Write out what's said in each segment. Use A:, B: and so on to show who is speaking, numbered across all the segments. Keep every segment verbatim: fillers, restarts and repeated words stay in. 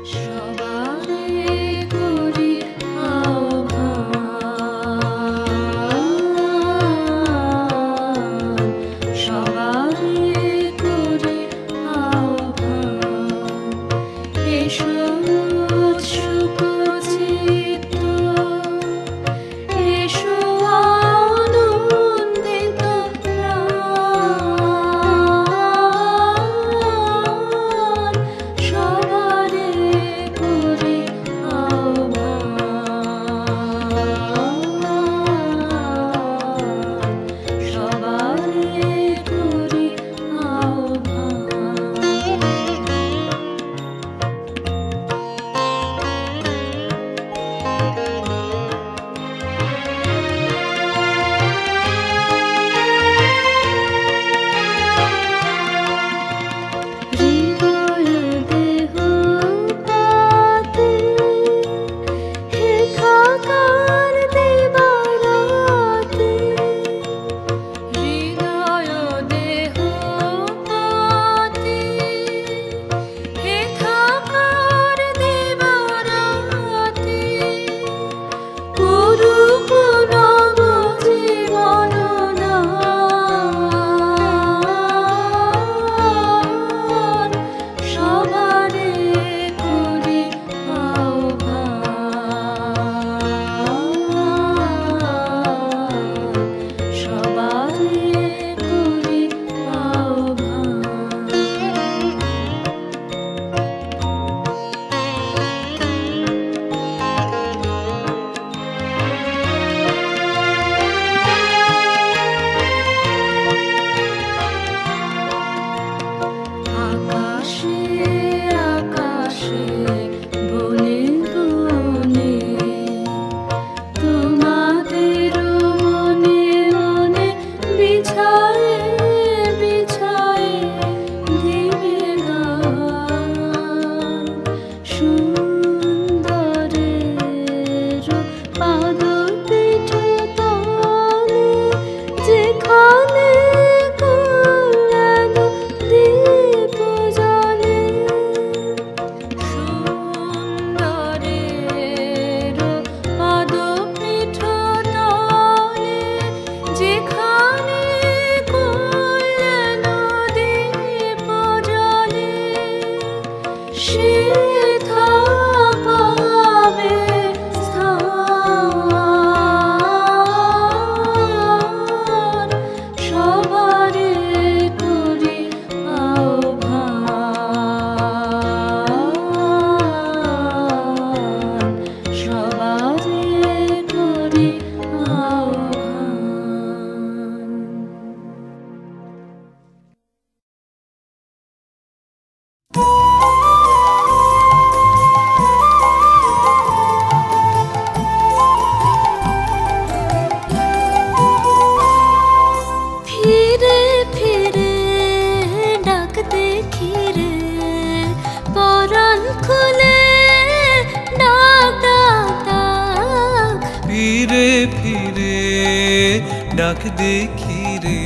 A: ডাক দেখি রে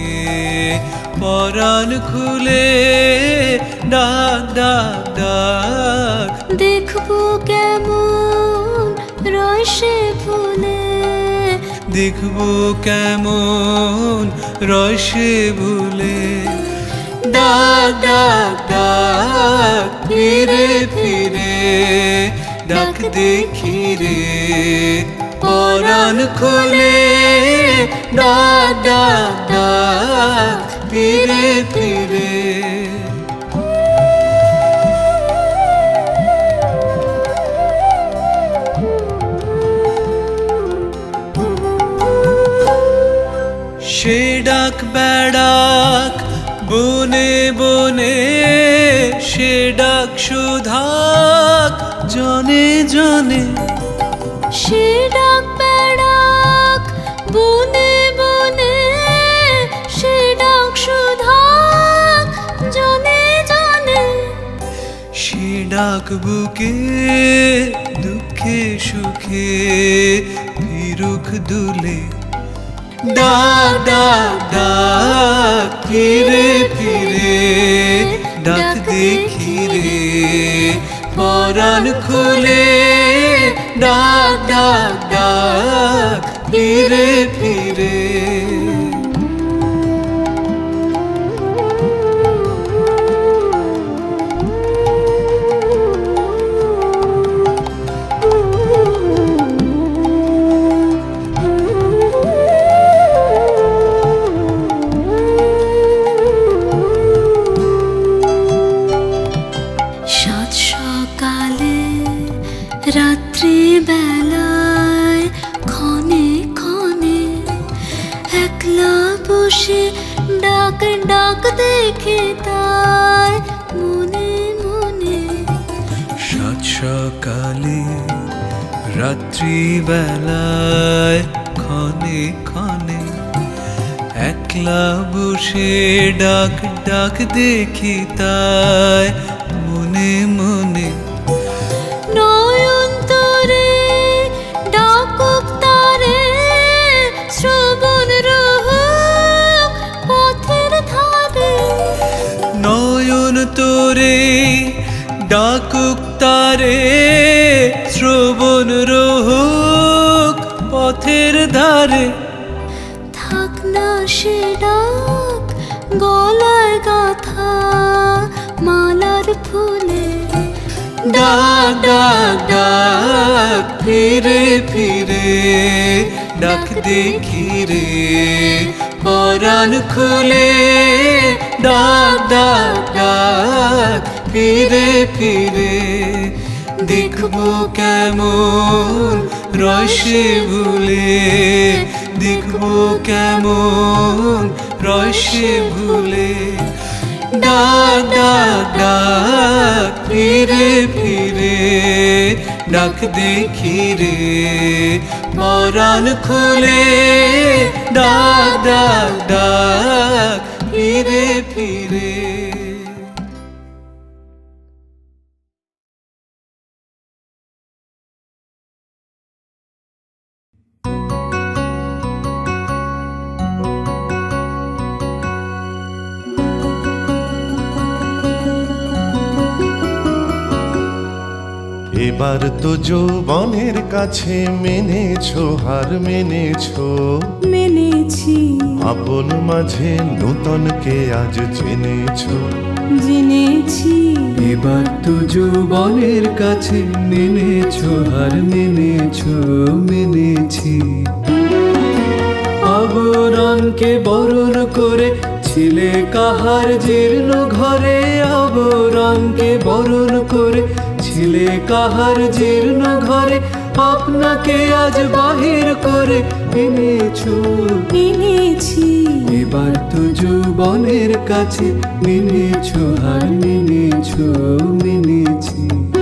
A: পরাণ খুলে ডাক ডাক ডাক
B: দেখবো কেমন রসে ফুলে
A: দেখবো কেমন রসে ভুলে ডাক ডাক ডাক ফিরে ফিরে ডাক দেখি রে পরাণ খুলে ডাক ডাক ডাক ফিরে ফিরে সে ডাক বেড়াক বনে বনে সে ডাক সুধাক জনে জনে
B: সে ডাক বেড়াক বনে বনে সে ডাক সুধাক জনে জনে
A: সে ডাক বুকে দুঃখে সুখে ফিরুক দুলে ডাক ডাক ডাক ফিরে ফিরে ডাক দেখি রে পর পরাণ খুলে ডাক ডাক ডাক ফিরে ফিরে।
B: রাত্রি বেলায় ক্ষণে ক্ষণে একলা বসে ডাক ডাক দেখে তাই মনে মনে।
A: সাত সকালে রাত্রি বেলায় ক্ষণে ক্ষণে একলা বসে ডাক ডাক দেখি তাই মনে মনে।
B: নয়ন তোরে ডাকুক তারে শ্রবণ রহুক পথের ধারে।
A: নয়ন তোরে ডাকুক তারে শ্রবণ রহুক পথের ধারে।
B: থাক না সে ডাক গলায় গাথা মালার ফুলে।
A: ডাক ডাক ডাক ফিরে ফিরে ডাক দেখি রে পরাণ খুলে। ডাক ডাক ডাক ফিরে ফিরে দেখবো কেমন রসে ভুলে। দেখবো কেমন রসে ভুলে। ডাক ডাক ডাক ফিরে ফিরে ডাক দেখি রে পরাণ খুলে। ডাক ডাক ডাক ফিরে ফিরে।
C: এবার তো যৌবনের কাছে মেনেছো হার মেনেছো।
B: মেনেছি
C: আপন মাঝে নূতনকে আজ জেনেছো।
B: জেনেছি
A: এবার তো যৌবনের কাছে মেনেছো হার মেনেছো মেনেছি। আবরণকে বরণ করে ছিলে কাহার জীর্ণ ঘরে। আবরণকে বরণ করে ছিলে কাহার জীর্ণ ঘরে। আপনাকে আজ বাহির করে এনেছো।
B: এনেছি
A: এবার তো যৌবনের কাছে মেনেছো হার মেনেছো মেনেছি।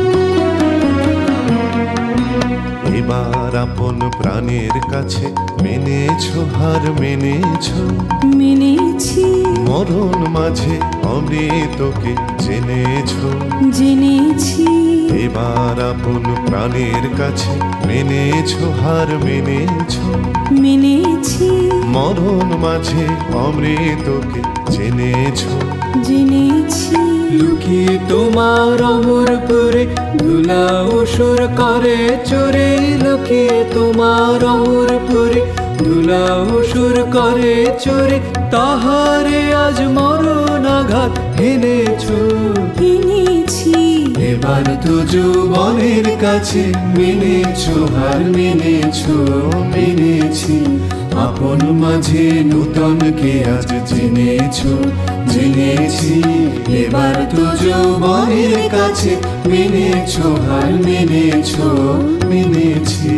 C: এবার আপন প্রাণের কাছে মেনেছো হার মেনেছো।
B: মেনেছি
C: মরণ মাঝে অমৃতকে জেনেছো।
B: জেনেছি
C: এবার আপন প্রাণের কাছে মেনেছো হার মেনেছো।
B: মেনেছি
C: মরণ মাঝে অমৃতকে জেনেছো।
B: জেনেছি
A: লুকিয়ে তোমার অমরপুরে ধুলা অসুর করে চোরে। লুকিয়ে তোমার অমরপুরে ধুলা অসুর করে চোরে। তাহারে আজ মরণ আঘাত এনেছো।
B: এনেছি
A: এবার তো যৌবনের কাছে মেনেছো হার মেনেছো মেনেছি। আপন মাঝে নূতনকে আজ জেনেছো জেনেছি। এবার তো যৌবনের কাছে মেনেছো হার মেনেছো মেনেছি।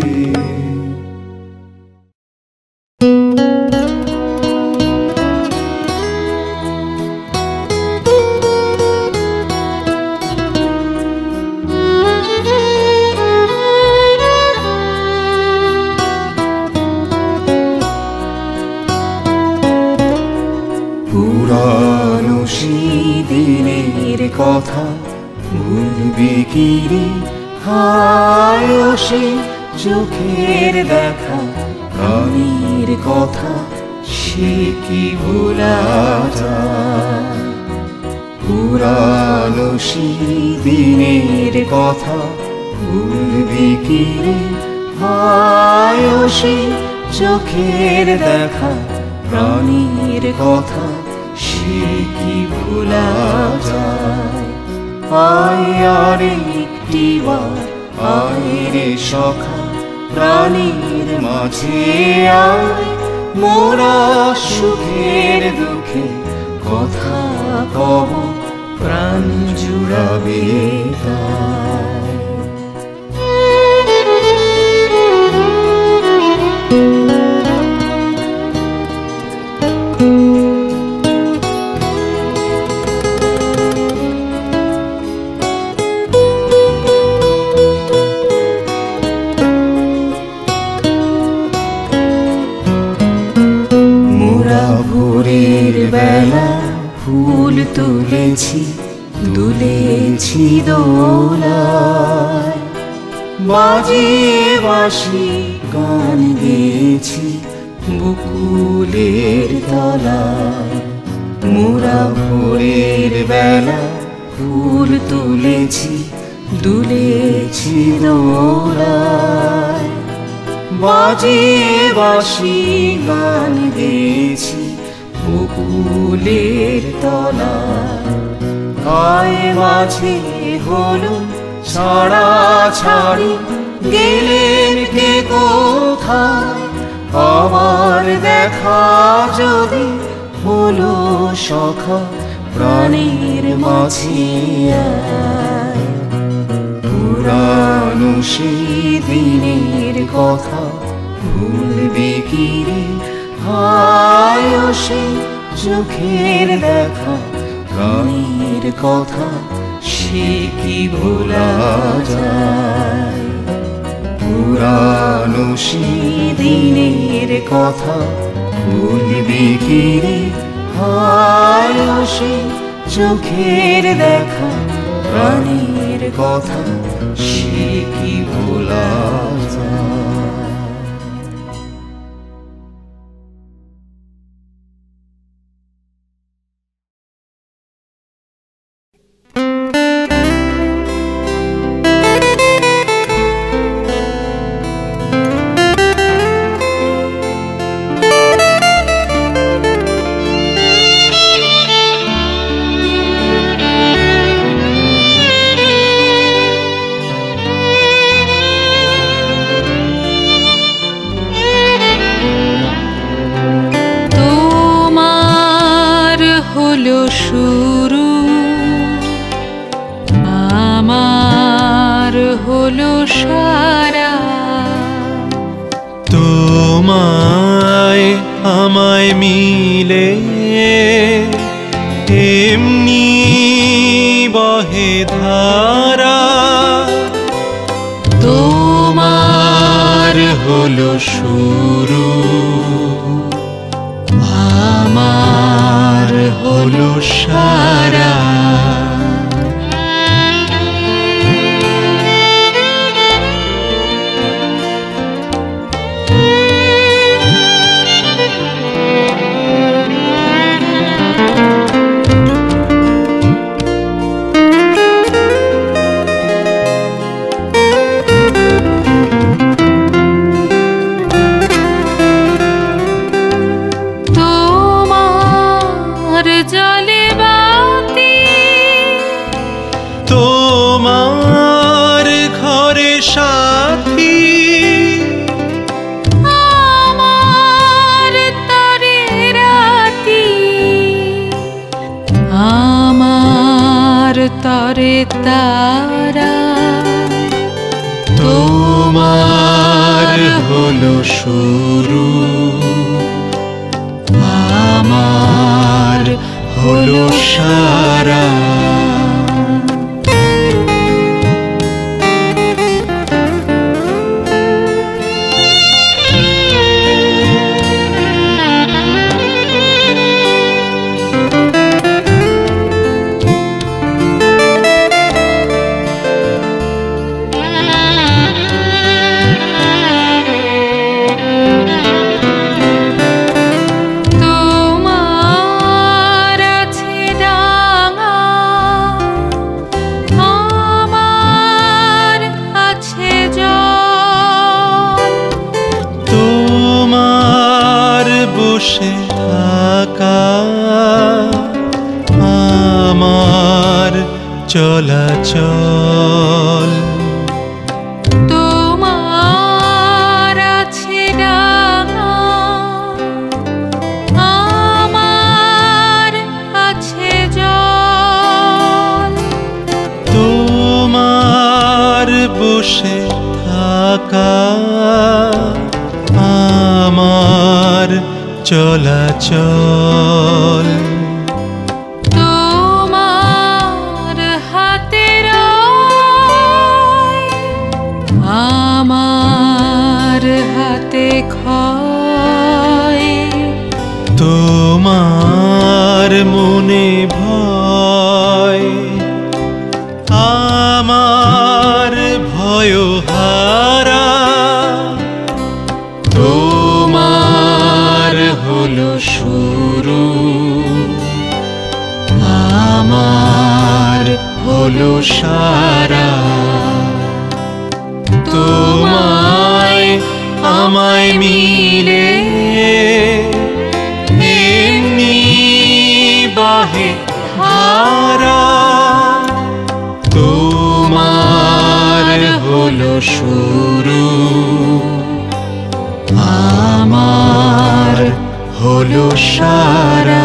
D: পুরানো দিনের কথা ভুলবি কি রে? হায় ও সে চোখের দেখা প্রাণীর কথা সে কি ভোলা যায়? পুরানো দিনের কথা ভুলবি কি রে? হায় ও সেই চোখের দেখা প্রাণীর কথা সে কি ভোলা যায়? আয় আর একটি বার আয় রে সখা প্রাণীর মাঝে আয়, মোরা সুখের দুঃখে কথা কব প্রাণ জুড়াবে তাই। ভোরের বেলা ফুল তুলেছি দুলেছি দোলায়, বাজিয়ে বাঁশি গান গেয়েছি বকুলের তলায়। মোরা ভোরের বেলা ফুল তুলেছি দুলেছি দোলায়, বাজিয়ে বাঁশি গান গেয়েছি বকুলের তলায়। গায়ে মাঝে হলো ছাড়া ছাড়ি গেলেন কে কোথায়, আবার দেখা যদি হলো সখা প্রাণীর মাঝে আয়। পুরানো সেই দিনের কথা ভুলবি কি রে? হায় ও সেই চোখের দেখা প্রাণীর কথা সে কি ভোলা যায়? পুরানো সেই দিনের কথা ভুলবি কি রে? হায় ও সেই চোখের দেখা প্রাণীর কথা সে কি ভোলা যায়?
B: শুরু আমার হলো সারা,
C: তোমায় আমায় মিলে এমনি বহে ধারা।
B: তোমার হলো শুরু আমার হলো সারা।
C: তোমার ঘরে সাথী
B: আমার তরে রাতি, আমার তরে তারা।
C: তোমার হলো শুরু আমার হলো সারা। বসে থাকা আমার চলাচল।
B: তোমার আছে ডানা, আমার আছে জল।
C: তোমার বসে থাকা আমার চলাচল।
B: তোমার হাতের আমার হাতে ক্ষয়।
C: তোমার মনে ভয় আমার ভয়হারা। তোমার হলো শুরু আমার হলো সারা। তোমায় আমায় মিলে এমনি বাহে হারা। তোমার হলো শুরু আমার হলো সারা।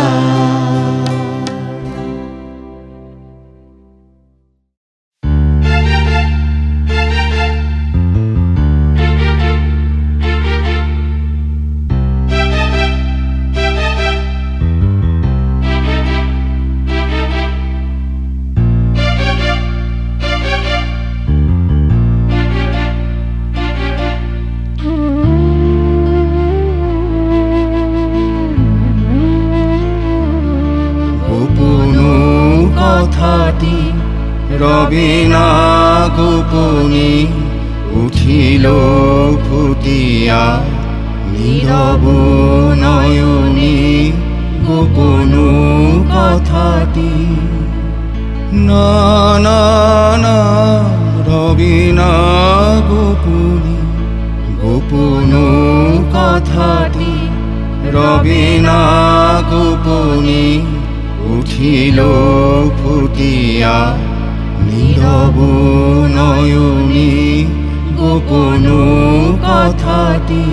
D: কথাটি রবে না গোপনে উঠিল ফুটিয়া নীরব নয়নে। গোপন কথাটি না না না রবে না গোপনে। গোপন কথাটি রবে না গোপনে উঠিল ফুটিয়া নীরব নয়নে। গোপন কথাটি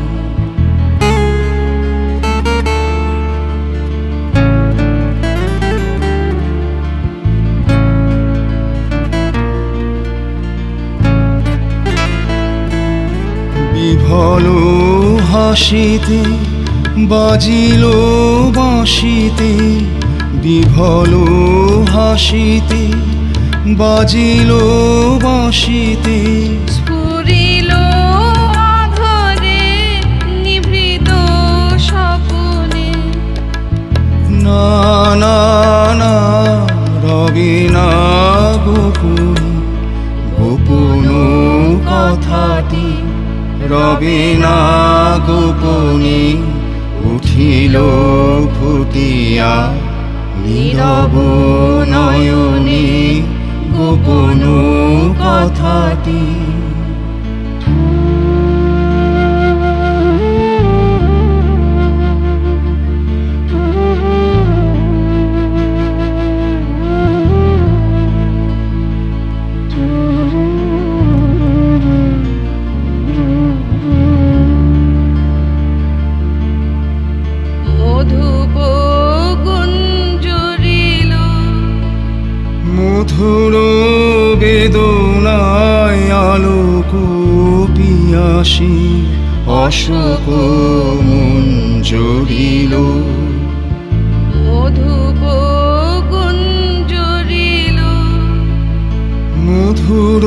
D: বিফল হাসিতে বাজিল বাঁশিতে। বিফল হাসিতে বাজিল বাঁশিতে।
B: স্ফুরিল অধরে নিভৃত স্বপনে।
D: না না না রবে না গোপনে। গোপন কথাটি রবে না গোপনে উঠিল ফুটিয়া নীরব নয়নে। গোপন কথাটি মধুর বেদনায় আলোক পিয়াসী অশোক মন জড়িল।
B: মধুপ গুঞ্জরিল
D: মধুর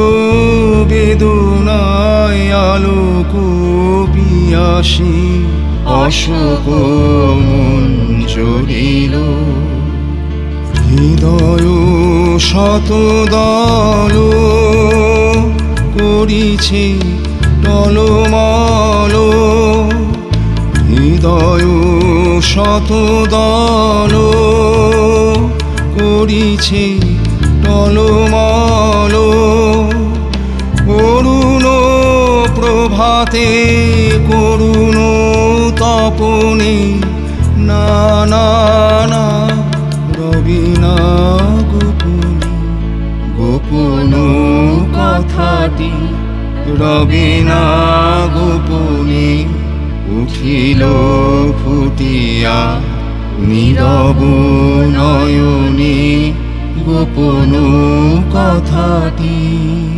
D: বেদনায় আলোক পিয়াসী অশোক মন জড়িল। হৃদয় শতদল করিছে টলমল। হৃদয় শতদল করিছে টলমল। অরুণ প্রভাতে করুণ তপনে না না রবিনা গোপনী গোপন কথাটি রবিনা গোপনী উঠিল ফুটিয়া নীরব নয়নে গোপন কথাটি।